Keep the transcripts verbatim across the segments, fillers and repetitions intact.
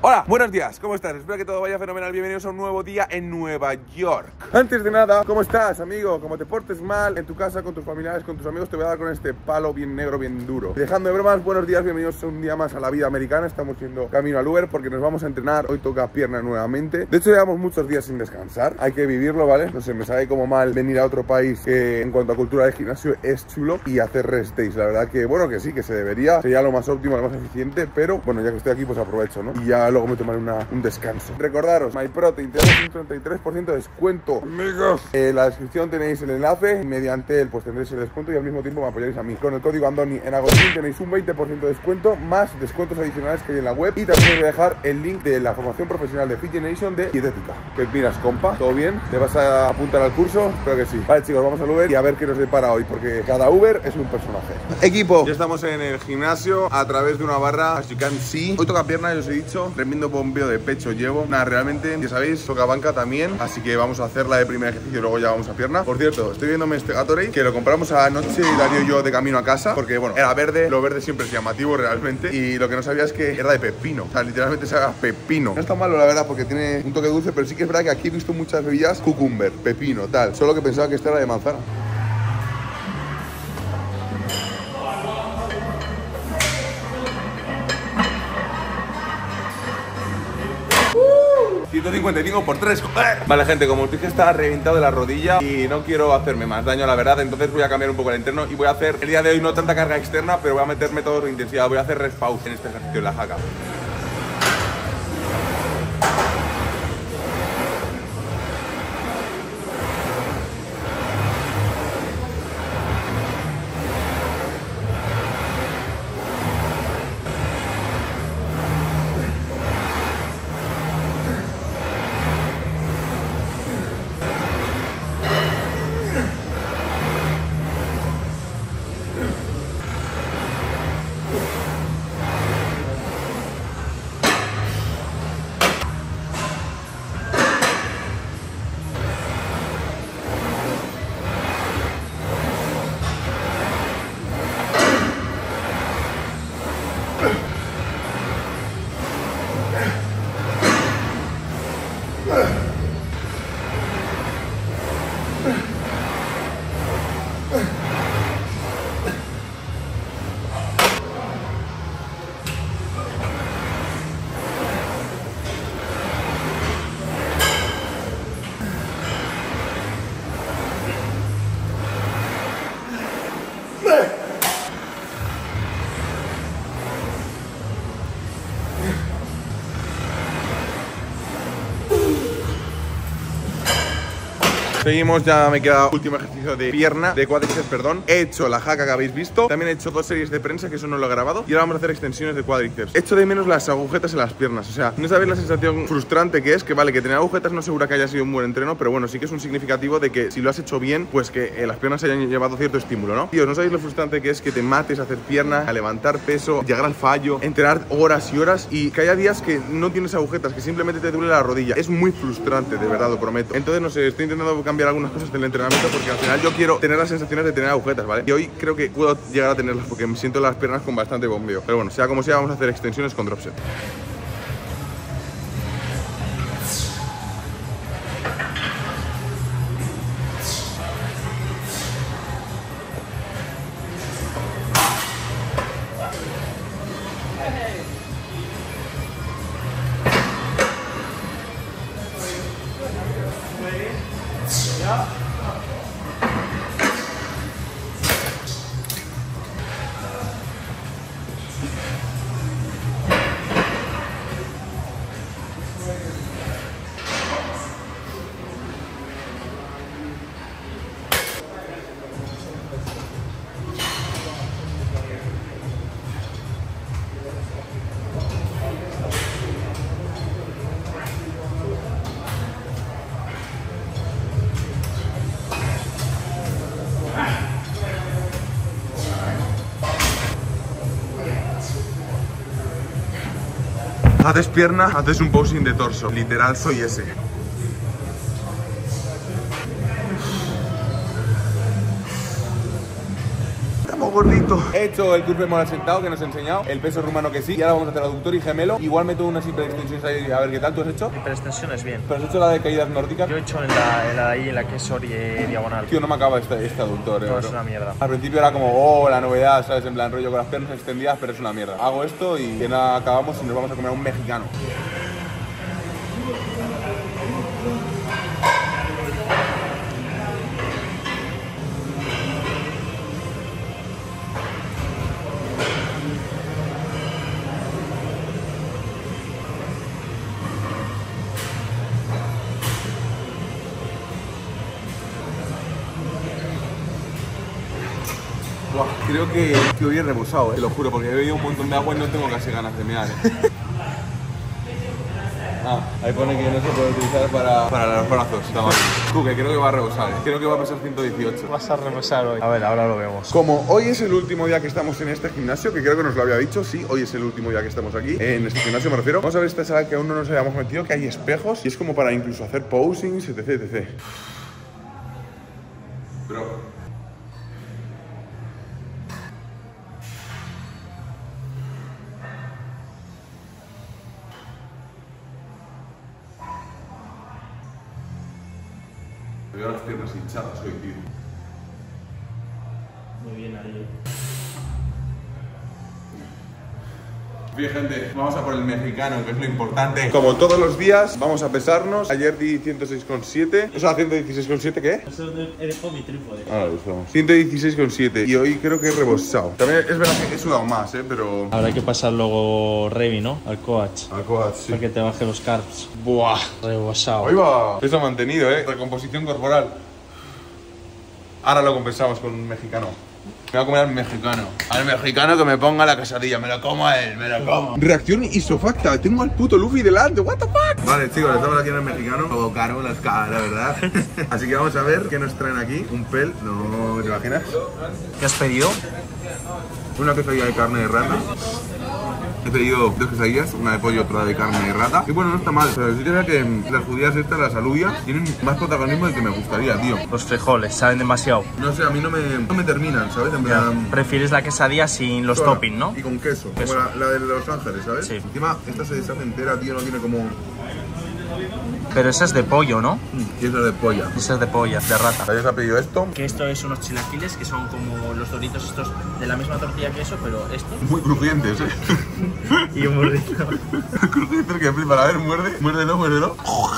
Hola, buenos días, ¿cómo estás? Espero que todo vaya fenomenal. Bienvenidos a un nuevo día en Nueva York. Antes de nada, ¿cómo estás, amigo? Como te portes mal en tu casa, con tus familiares, con tus amigos, te voy a dar con este palo bien negro, bien duro. Dejando de bromas, buenos días, bienvenidos un día más a la vida americana. Estamos yendo camino al Uber porque nos vamos a entrenar. Hoy toca pierna nuevamente. De hecho, llevamos muchos días sin descansar. Hay que vivirlo, ¿vale? No sé, me sabe como mal venir a otro país que en cuanto a cultura de gimnasio es chulo y hacer rest days. La verdad que, bueno, que sí, que se debería. Sería lo más óptimo, lo más eficiente, pero bueno, ya que estoy aquí, pues aprovecho, ¿no? Y ya luego me tomaré una, un descanso. Recordaros, MyProtein, te damos un treinta y tres por ciento de descuento, amigos. En la descripción tenéis el enlace y mediante él pues tendréis el descuento y al mismo tiempo me apoyaréis a mí. Con el código Andoni en Agostín tenéis un veinte por ciento de descuento más descuentos adicionales que hay en la web. Y también os voy a dejar el link de la formación profesional de Fit Generation de dietética. ¿Qué miras, compa? ¿Todo bien? ¿Te vas a apuntar al curso? Espero que sí. Vale, chicos, vamos al Uber y a ver qué nos depara hoy, porque cada Uber es un personaje. Equipo, ya estamos en el gimnasio a través de una barra, as you can see. Hoy toca pierna, ya os he dicho, tremendo bombeo de pecho llevo. Nada, realmente, ya sabéis, toca banca también, así que vamos a hacerla de primer ejercicio y luego ya vamos a pierna. Por cierto, estoy viéndome este Gatorade, que lo compramos anoche, Darío y yo de camino a casa, porque bueno, era verde, lo verde siempre es llamativo realmente, y lo que no sabía es que era de pepino, o sea, literalmente se haga pepino. No está malo, la verdad, porque tiene un toque dulce, pero sí que es verdad que aquí he visto muchas bebidas cucumber, pepino, tal, solo que pensaba que esta era de manzana. ciento cincuenta y cinco por tres, joder. Vale, gente, como os dije, está reventado de la rodilla y no quiero hacerme más daño, la verdad. Entonces voy a cambiar un poco el entreno y voy a hacer el día de hoy no tanta carga externa, pero voy a meterme todo de intensidad. Voy a hacer rest pause en este ejercicio en la jaca. Seguimos, ya me queda último ejercicio de pierna, de cuádriceps, perdón. He hecho la jaca que habéis visto. También he hecho dos series de prensa, que eso no lo he grabado. Y ahora vamos a hacer extensiones de cuádriceps. Echo de menos las agujetas en las piernas. O sea, no sabéis la sensación frustrante que es. Que vale, que tener agujetas no asegura que haya sido un buen entreno, pero bueno, sí que es un significativo de que si lo has hecho bien, pues que eh, las piernas hayan llevado cierto estímulo, ¿no? Tío, no sabéis lo frustrante que es que te mates a hacer pierna, a levantar peso, llegar al fallo, entrenar horas y horas y que haya días que no tienes agujetas, que simplemente te duele la rodilla. Es muy frustrante, de verdad, lo prometo. Entonces, no sé, estoy intentando cambiar algunas cosas del entrenamiento porque al final yo quiero tener las sensaciones de tener agujetas, ¿vale? Y hoy creo que puedo llegar a tenerlas porque me siento las piernas con bastante bombeo. Pero bueno, sea como sea, vamos a hacer extensiones con drop set. Haces pierna, haces un posing de torso. Literal, soy ese. estamos gorditos. He hecho el curve moral sentado que nos he enseñado, el peso rumano que sí, y ahora vamos a hacer aductor y gemelo. Igual meto unas hiperextensiones ahí, a ver qué tal. ¿Tú has hecho? Hiperextensiones bien. ¿Pero has hecho la de caídas nórdicas? Yo he hecho en la, en la, ahí en la que es ori- diagonal. Tío, no me acaba este, este aductor, eh, No, bro. es una mierda. Al principio era como, oh, la novedad, ¿sabes? En plan rollo con las piernas extendidas, pero es una mierda. Hago esto y ya nada, acabamos y nos vamos a comer a un mexicano. Buah, creo que, que hoy he rebosado, eh, te lo juro, porque he bebido un montón de agua y no tengo casi ganas de mear. Eh. Ah, ahí pone que no se puede utilizar para, para los brazos. Está mal. Tú, que creo que va a rebosar, eh. Creo que va a pesar ciento dieciocho. Vas a rebosar hoy. A ver, ahora lo vemos. Como hoy es el último día que estamos en este gimnasio, que creo que nos lo había dicho, sí, hoy es el último día que estamos aquí, en este gimnasio me refiero. Vamos a ver esta sala que aún no nos habíamos metido, que hay espejos y es como para incluso hacer posings, etc, etcétera. Bro. Me veo las piernas hinchadas hoy, tío. Muy bien ahí. Bien, gente, vamos a por el mexicano, que es lo importante. Como todos los días, vamos a pesarnos. Ayer di ciento seis coma siete. O sea, ciento dieciséis coma siete, ¿qué? Eso he dejado mi trípode. Ah, lo usamos. ciento dieciséis coma siete. Y hoy creo que he rebosado. También es verdad que he sudado más, ¿eh? Pero... Ahora hay que pasar luego Revi, ¿no? Al coach. Al coach, sí. Para que te baje los carbs. Buah. Rebosado. Hoy va. Peso mantenido, ¿eh? Recomposición corporal. Ahora lo compensamos con un mexicano. Me voy a comer al mexicano. Al mexicano que me ponga la quesadilla. Me lo como a él, me lo como. Reacción isofacta. Tengo al puto Luffy delante. What the fuck. Vale, chicos, estamos aquí en el mexicano. Todo caro, las caras, la verdad. Así que vamos a ver qué nos traen aquí. Un pel. No, ¿te imaginas? ¿Qué has pedido? Una quesadilla de carne de rata. He pedido dos quesadillas, una de pollo y otra de carne de rata. Y bueno, no está mal, pero sí que es que las judías estas, las alubias, tienen más protagonismo del que me gustaría, tío. Los frijoles, saben demasiado. No sé, a mí no me, no me terminan, ¿sabes? En plan... Prefieres la quesadilla sin los sola, toppings, ¿no? Y con queso, queso. como la, la de Los Ángeles, ¿sabes? Sí. Encima, esta se deshace entera, tío, no tiene como... Pero esa es de pollo, ¿no? Y esa es de polla. Esa es de polla, de rata. ¿Alguien se ha pedido esto? Que esto es unos chilaquiles que son como los doritos estos de la misma tortilla que eso, pero esto. Muy crujientes, ¿eh? Y un burrito. Crujientes que flipan. A ver, muerde, muérdelo, muérdelo.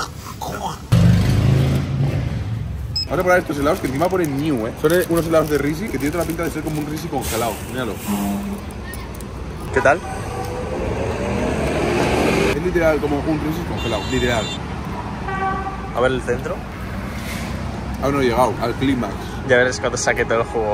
Vamos a probar estos helados que encima ponen new, ¿eh? Son unos helados de Risi que tienen toda la pinta de ser como un Risi congelado. Míralo. ¿Qué tal? Es literal como un Risi congelado, literal. A ver el centro. Aún no he llegado al clímax. Ya verás cuando saque todo el jugo.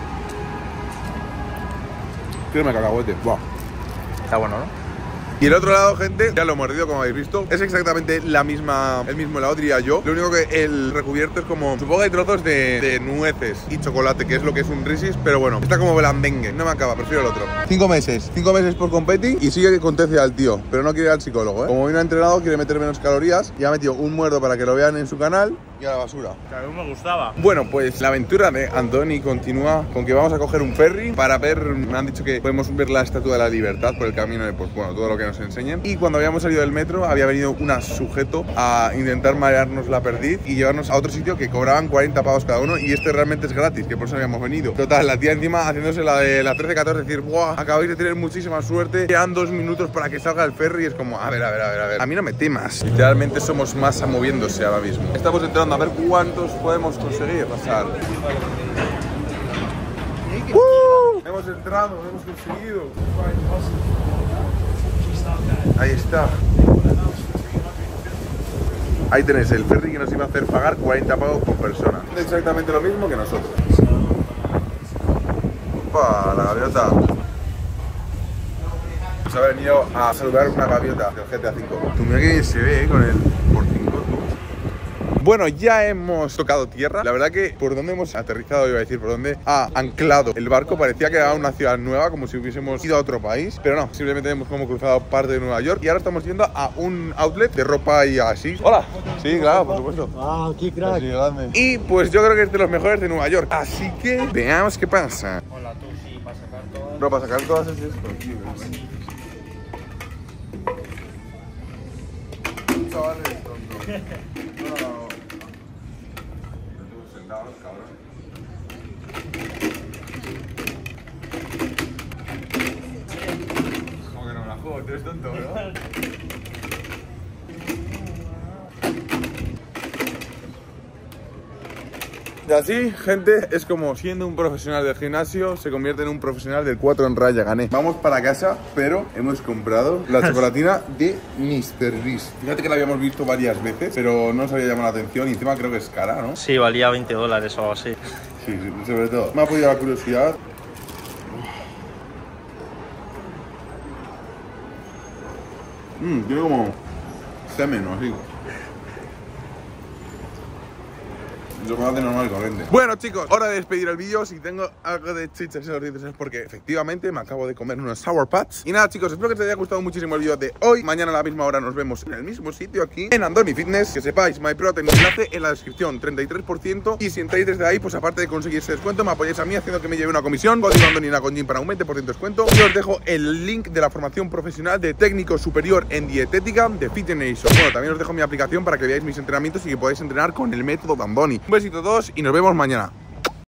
Tírame cacahuete. Wow. Está bueno, ¿no? Y el otro lado, gente, ya lo he mordido como habéis visto. Es exactamente la misma, el mismo helado, diría yo. Lo único que el recubierto es como... Supongo que hay trozos de, de nueces y chocolate, que es lo que es un Reese's. Pero bueno, está como blandengue. No me acaba, prefiero el otro. Cinco meses. Cinco meses por competing y sigue con T C A al tío. Pero no quiere ir al psicólogo, ¿eh? Como hoy no ha entrenado, quiere meter menos calorías. Y ha metido un muerdo para que lo vean en su canal y a la basura. Que a mí me gustaba. Bueno, pues la aventura de Andoni continúa con que vamos a coger un ferry para ver... Me han dicho que podemos ver la Estatua de la Libertad por el camino de, pues bueno, todo lo que nos enseñen. Y cuando habíamos salido del metro, había venido un sujeto a intentar marearnos la perdiz y llevarnos a otro sitio que cobraban cuarenta pavos cada uno. Y este realmente es gratis, que por eso habíamos venido. Total, la tía encima haciéndose la de la trece catorce, decir, ¡buah! Acabáis de tener muchísima suerte. Quedan dos minutos para que salga el ferry. Y es como, a ver, a ver, a ver, a ver. A mí no me temas. Literalmente somos masa moviéndose ahora mismo. Estamos entrando a ver cuántos podemos conseguir pasar. ¡Uh! Hemos entrado, hemos conseguido. Ahí está. Ahí tenéis el ferry que nos iba a hacer pagar cuarenta pavos por persona. Exactamente lo mismo que nosotros. Opa, la gaviota. Nos ha venido a saludar una gaviota del G T A cinco. Tú mira que se ve, ¿eh? Con el por cinco, tú. Bueno, ya hemos tocado tierra. La verdad que por donde hemos aterrizado, iba a decir, por donde ha anclado el barco, parecía que era una ciudad nueva, como si hubiésemos ido a otro país. Pero no, simplemente hemos como cruzado parte de Nueva York y ahora estamos yendo a un outlet de ropa y así. Hola. Sí, claro, por supuesto. Ah, qué crack. Así, grande. Y pues yo creo que es de los mejores de Nueva York. Así que veamos qué pasa. Hola, tú sí, para sacar todas. No, para sacar todas es esto, tío. Chavales, tonto. No, no, no. Estuve sentado, cabrón. Como que no me la juego, tú eres tonto, ¿no? Y así, gente, es como siendo un profesional del gimnasio se convierte en un profesional del cuatro en raya. Gané. Vamos para casa, pero hemos comprado la chocolatina de míster Beast. Fíjate que la habíamos visto varias veces, pero no nos había llamado la atención y encima creo que es cara, ¿no? Sí, valía veinte dólares o algo así. Sí, sí, sobre todo. Me ha podido la curiosidad. Mmm, tiene como semen o así. Chocolate normal y corriente. Bueno, chicos, hora de despedir el vídeo. Si tengo algo de chichas en los dientes es porque efectivamente me acabo de comer unos Sour Patch. Y nada, chicos, espero que te haya gustado muchísimo el vídeo de hoy. Mañana a la misma hora nos vemos en el mismo sitio aquí en Andoni Fitness. Que sepáis, MyProtein, enlace en la descripción, treinta y tres por ciento. Y si entráis desde ahí, pues aparte de conseguir ese descuento, me apoyáis a mí haciendo que me lleve una comisión. Código Andonina con Jim para un veinte por ciento de descuento. Y os dejo el link de la formación profesional de técnico superior en dietética de Fit Generation. Bueno, también os dejo mi aplicación para que veáis mis entrenamientos y que podáis entrenar con el método Andoni. Un besito a todos y nos vemos mañana.